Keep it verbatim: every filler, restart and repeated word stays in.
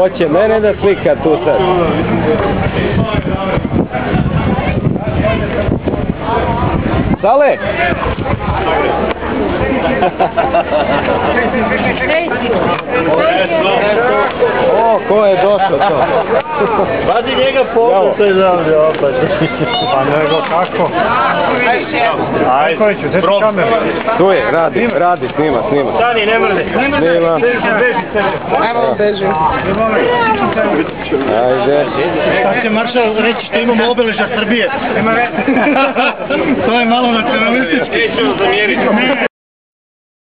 Hoće mene da slika tu sad. Sale! O, ko je došao to? Vadi njega pogled, to je zavdje opet. Pa nego kako? Ajkoviću, gdje su kamere? Tu je, radi, radi, snima, snima. Stani, ne mrde. Snima. Evo beži. Ajde. Sad će maršal reći što imamo obeležja Srbije. To je malo nacionalistički. Nećemo zamjeriti.